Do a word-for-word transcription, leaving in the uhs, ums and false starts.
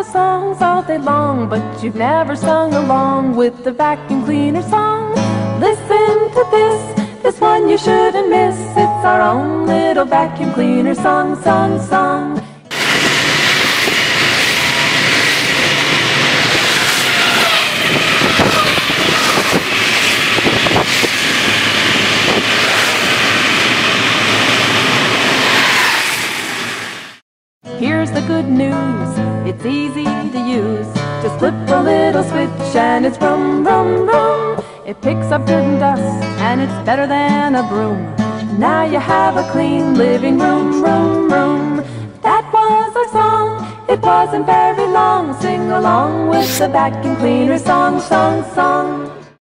songs all day long, but you've never sung along with the vacuum cleaner song. Listen to this, this one you shouldn't miss. It's our own little vacuum cleaner song, song, song. Here's the good news, it's easy to use. Just flip a little switch and it's vroom, vroom, vroom. It picks up dirt and dust and it's better than a broom. Now you have a clean living room, room, room. That was our song, it wasn't very long. Sing along with the vacuum cleaner song, song, song.